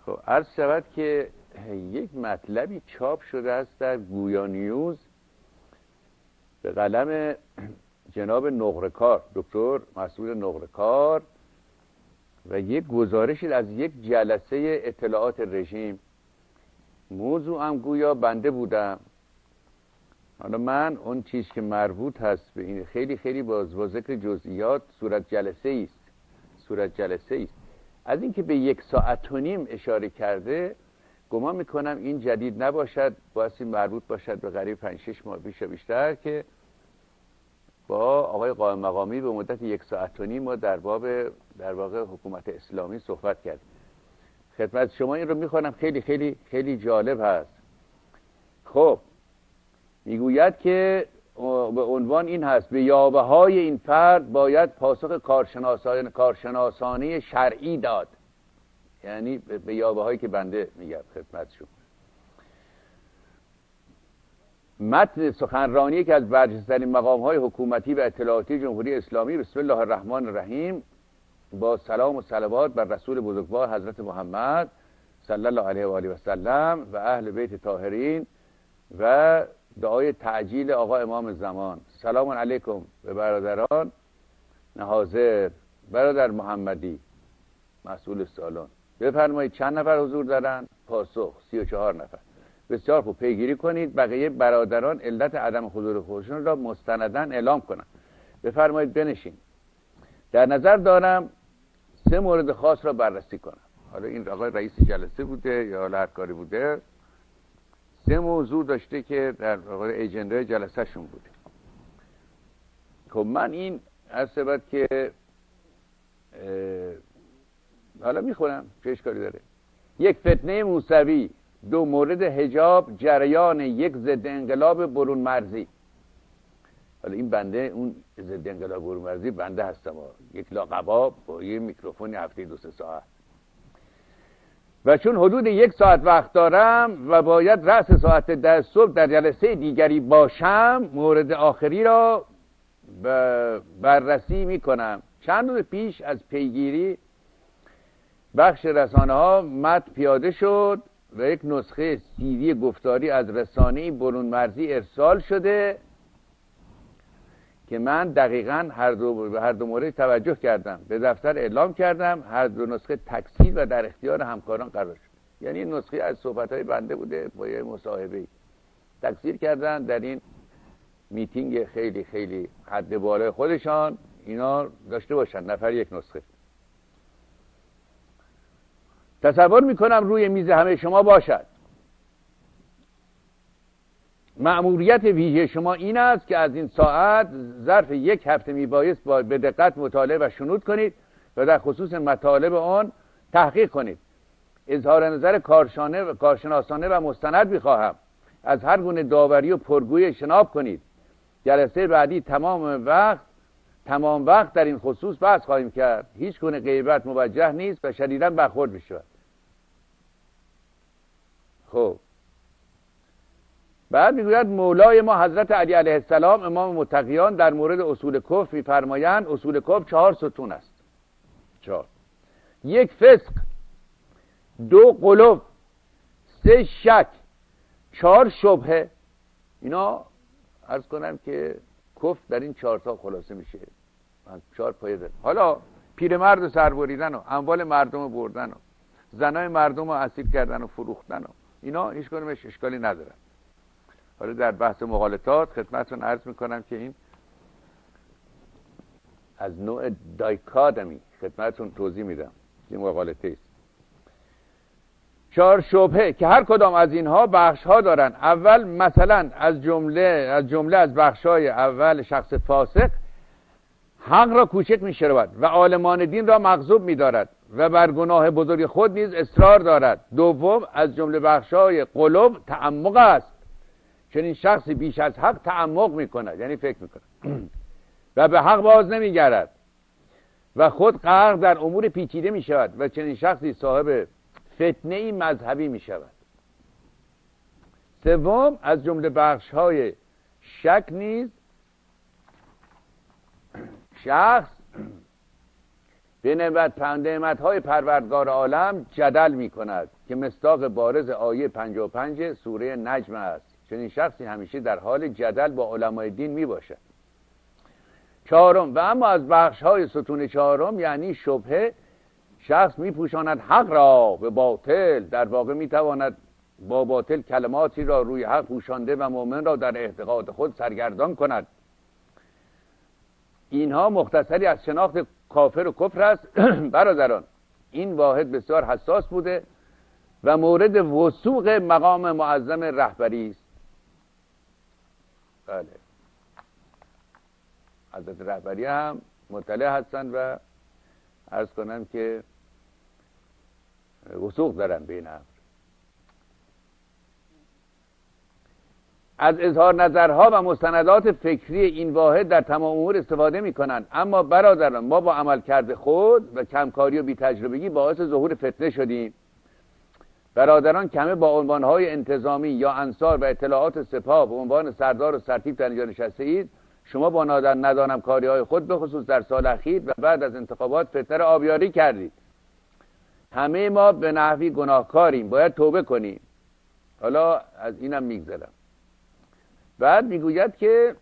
خب عرض شود که یک مطلبی چاپ شده است در گویا نیوز به قلم جناب نقره‌کار، دکتر مسعود نقره‌کار، و یک گزارشی از یک جلسه اطلاعات رژیم. موضوع هم گویا بنده بودم. حالا من اون چیز که مربوط هست به این خیلی خیلی با ذکر جزئیات صورت جلسه است. از اینکه به 1 ساعت و نیم اشاره کرده، گمان میکنم این جدید نباشد، بایستی مربوط باشد به قریب 5-6 ماه بیشتر که با آقای قائم مقامی به مدت 1 ساعت و نیم ما در واقع حکومت اسلامی صحبت کرد. خدمت شما این رو میخوانم، خیلی خیلی خیلی جالب هست. خب میگوید که به عنوان این هست: به یاوه های این فرد باید پاسخ کارشناسانه شرعی داد. یعنی به یاوه هایی که بنده میگم خدمت شما. متن سخنرانی که از برجسته‌ترین مقام‌های حکومتی و اطلاعاتی جمهوری اسلامی: بسم الله الرحمن الرحیم، با سلام و صلوات بر رسول بزرگوار حضرت محمد صلی الله علیه و آله و سلم و اهل بیت طاهرین و دعای تعجیل آقا امام زمان. سلام علیکم به برادران حاضر. برادر محمدی مسئول سالن، بفرمایید چند نفر حضور دارن؟ پاسخ 34 نفر. بسیار خوب، پیگیری کنید بقیه برادران علت عدم حضور خودشون را مستنداً اعلام کنند. بفرمایید بنشین. در نظر دارم 3 مورد خاص را بررسی کنم. حالا این آقای رئیس جلسه بوده یا هر کاری بوده، 3 موضوع داشته که در واقع اجنده جلسه شون بوده. خب من این عرض که حالا میخونم، چه اشکالی داره؟ 1 فتنه موسوی، 2 مورد حجاب، جریان یک ضد انقلاب برون مرزی. حالا این بنده اون ضد انقلاب برون مرزی بنده هستم، یک لاقبا با یه میکروفون هفته 2-3 ساعت، و چون حدود 1 ساعت وقت دارم و باید رأس ساعت 10 صبح در جلسه دیگری باشم، مورد آخری را بررسی میکنم. چند روز پیش از پیگیری بخش رسانه ها متن پیاده شد و یک نسخه CD گفتاری از رسانه برون مرزی ارسال شده که من دقیقاً هر دو مورد توجه کردم، به دفتر اعلام کردم، هر 2 نسخه تکثیر و در اختیار همکاران قرار شد. یعنی نسخه از صحبت‌های بنده بوده با یه مصاحبه‌ای تکثیر کردن در این میتینگ خیلی خیلی حد بالای خودشان، اینا داشته باشن نفر 1 نسخه. تصور میکنم روی میز همه شما باشد. مأموریت ویژه شما این است که از این ساعت ظرف 1 هفته میبایست به دقت مطالعه و شنود کنید و در خصوص مطالب آن تحقیق کنید. اظهار نظر کارشناسانه و مستند میخواهم. از هر گونه داوری و پرگویی اجتناب کنید. جلسه بعدی تمام وقت در این خصوص بحث خواهیم کرد. هیچ گونه غیبت موجه نیست و شدیداً برخورد میشود. خب بعد میگوید مولای ما حضرت علی علیه السلام امام متقیان در مورد اصول کفر میفرمایند اصول کفر 4 ستون است. 4: 1 فسق، 2 غلو، 3 شک، 4 شبهه. اینا عرض کنم که کفر در این 4 تا خلاصه میشه. من 4 پایه دارم. حالا پیرمرد رو سر بریدن و اموال مردم رو بردن و زنای مردم رو اسیر کردن و فروختن و اینا هیچ کدومش اشکالی نداره. حالا در بحث مغالطات خدمتتون عرض میکنم که این از نوع دایکادمی خدمتتون توضیح میدم، این مغالطه است. 4 شبهه که هر کدام از اینها بخش ها دارن. اول مثلا از جمله از بخش های اول شخص فاسق حق را کوچک میشرود و عالمان دین را مغضوب میدارد و بر گناه بزرگ خود نیز اصرار دارد. دوم از جمله بخش های غلو تعمق است، چون این شخصی بیش از حق تعمق میکند، یعنی فکر میکند و به حق باز نمیگردد و خود غرق در امور پیچیده میشود و چنین شخصی صاحب فتنه‌ای مذهبی میشود. سوم از جمله بخش های شک نیز شخص به نعمت‌های پروردگار عالم جدل می کند که مصداق بارز آیه 55 سوره نجم است. چنین شخصی همیشه در حال جدل با علمای دین می باشد. چهارم، و اما از بخش‌های ستون چهارم یعنی شبهه، شخص می پوشاند حق را به باطل. در واقع می تواند با باطل کلماتی را روی حق پوشانده و مؤمن را در اعتقاد خود سرگردان کند. اینها مختصری از شناخت کافر و کفر است. برادران، این واحد بسیار حساس بوده و مورد وثوق مقام معظم رهبری است. بله، حضرت رهبری هم مطلع هستند و عرض کنم که وثوق دارن به این امر. از اظهار نظرها و مستندات فکری این واحد در تمام امور استفاده می کنند. اما برادران، ما با عملکرد خود و کمکاری و بی‌تجربگی باعث ظهور فتنه شدیم. برادران کمه با عنوانهای انتظامی یا انصار و اطلاعات سپاه به عنوان سردار و سرتیپ در اینجا نشسته اید. شما با ندانم کاریهای خود به خصوص در سال اخیر و بعد از انتخابات فتنه را آبیاری کردید. همه ما به نحوی گناهکاریم، باید توبه کنیم. حالا از اینم میگذرم. بعد میگوید که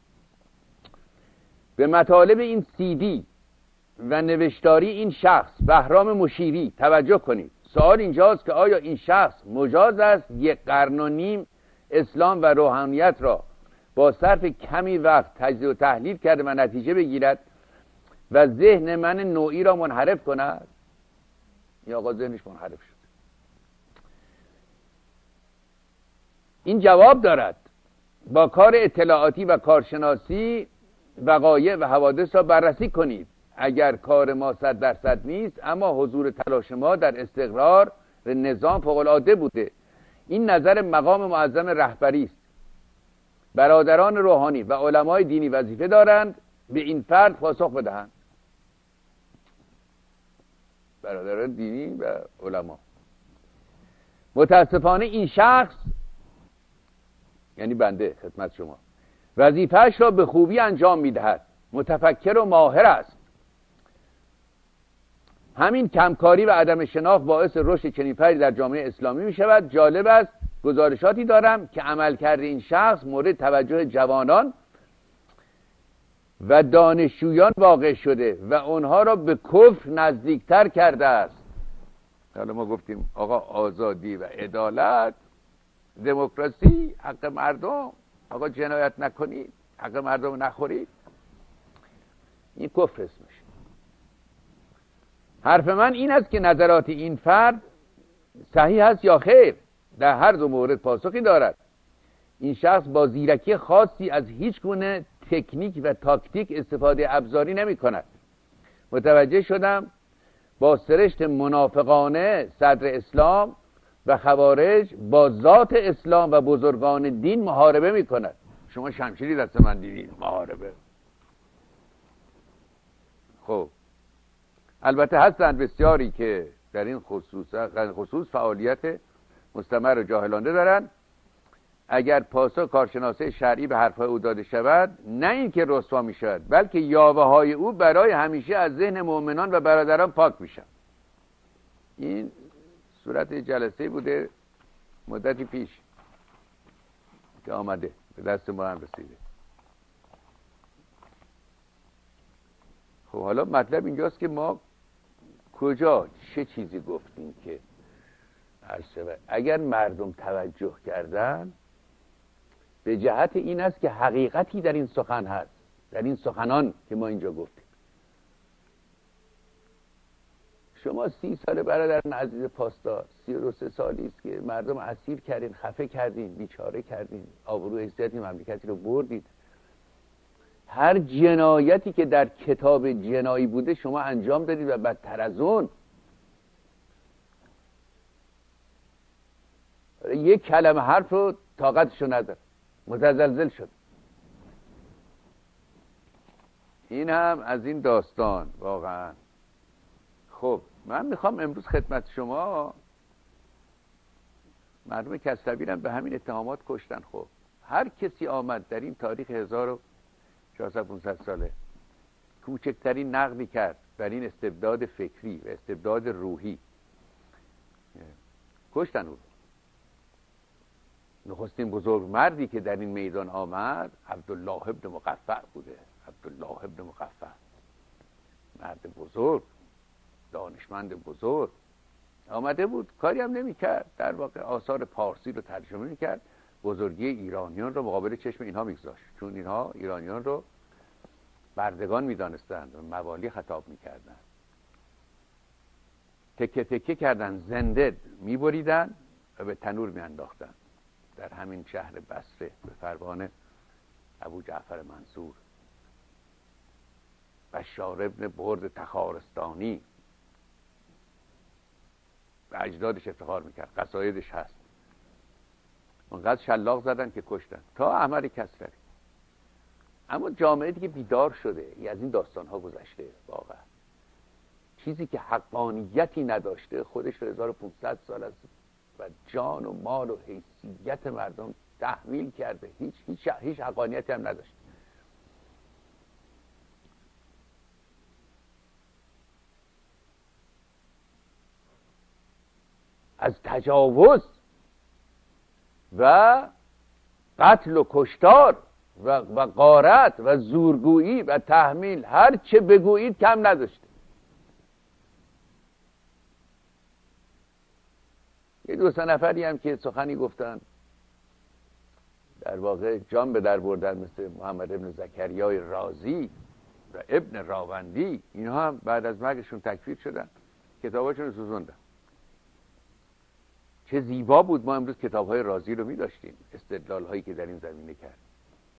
به مطالب این CD و نوشتاری این شخص بهرام مشیری توجه کنید. سوال اینجاست که آیا این شخص مجاز است 1.5 قرن اسلام و روحانیت را با صرف کمی وقت تجزیه و تحلیل کرده و نتیجه بگیرد و ذهن من نوعی را منحرف کند؟ یا آقا ذهنش منحرف شد. این جواب دارد. با کار اطلاعاتی و کارشناسی وقایع و حوادث را بررسی کنید. اگر کار ما 100% نیست، اما حضور تلاش ما در استقرار نظام فوق‌العاده بوده. این نظر مقام معظم رهبری است. برادران روحانی و علمای دینی وظیفه دارند به این فرد پاسخ بدهند. برادران دینی و علما. متاسفانه این شخص، یعنی بنده خدمت شما، وظیفه‌اش را به خوبی انجام می‌دهد. متفکر و ماهر است. همین کمکاری و عدم شناخت باعث رشد چنین فردی در جامعه اسلامی می‌شود. جالب است گزارشاتی دارم که عملکرد این شخص مورد توجه جوانان و دانشجویان واقع شده و اونها را به کفر نزدیکتر کرده است. حالا ما گفتیم آقا آزادی و عدالت، دموکراسی، حق مردم، آقا جنایت نکنید، حق مردم نخورید، این کفر اسمش. حرف من این است که نظرات این فرد صحیح است یا خیر. در هر دو مورد پاسخی دارد. این شخص با زیرکی خاصی از هیچ گونه تکنیک و تاکتیک استفاده ابزاری نمی کند. متوجه شدم با سرشت منافقانه صدر اسلام و خوارج با ذات اسلام و بزرگان دین محاربه می کند. شما شمشیری دست من دیدید؟ محاربه. خب البته هستند بسیاری که در این خصوص فعالیت مستمر و جاهلانه دارند. اگر پاسخ کارشناسی شرعی به حرفهای او داده شود، نه اینکه رسوا می شود، بلکه یاوه های او برای همیشه از ذهن مؤمنان و برادران پاک می شود. این صورت جلسه بوده مدتی پیش که آمده به دست ما هم رسیده. خب حالا مطلب اینجاست که ما کجا چه چیزی گفتیم که اگر مردم توجه کردن، به جهت این است که حقیقتی در این سخن هست، در این سخنان که ما اینجا گفتیم. شما 30 ساله برادران عزیز پاسدار، 32 سالی است که مردم اسیر کردین، خفه کردین، بیچاره کردین، آبروی عزت مملکتی رو بردید. هر جنایتی که در کتاب جنایی بوده شما انجام دادید و بدتر از اون یک کلمه حرف رو طاقتشو نداره، متزلزل شد. این هم از این داستان واقعا. خب من میخوام امروز خدمت شما، مردم کسروی به همین اتهامات کشتن. خب هر کسی آمد در این تاریخ 1400-500 ساله کوچکترین نقدی کرد بر این استبداد فکری و استبداد روحی، کشتن او. نخستین بزرگ مردی که در این میدان آمد عبدالله ابن مقفع بوده. عبدالله ابن مقفع، مرد بزرگ، دانشمند بزرگ، آمده بود، کاری هم نمی کرد، در واقع آثار پارسی رو ترجمه می کرد، بزرگی ایرانیان رو مقابل چشم اینها میگذاشت، چون اینها ایرانیان رو بردگان میدانستند و موالی خطاب میکردند. تکه تکه کردن، زنده میبریدن و به تنور میانداختن در همین شهر بصره به فرمان ابو جعفر منصور. بشار ابن برد تخارستانی به اجدادش افتخار میکرد، قصایدش هست. اونقدر شلاق زدن که کشتن، تا احمد کسروی. اما جامعه دیگه بیدار شده، از این داستان ها گذشته. واقعا چیزی که حقانیتی نداشته خودش رو 1500 سال است و جان و مال و حیثیت مردم تحمیل کرده، هیچ حقانیتی هم نداشته. از تجاوز و قتل و کشتار و غارت و زورگویی و تحمیل هر چه بگویید کم نداشته. یه 2-3 نفری هم که سخنی گفتن، در واقع جان به در بردن، مثل محمد ابن زکریای رازی و ابن راوندی، اینها هم بعد از مرگشون تکفیر شدن، کتاباشون رو سوزوندن. چه زیبا بود ما امروز کتاب‌های رازی رو می داشتیم، استدلال هایی که در این زمینه کرد.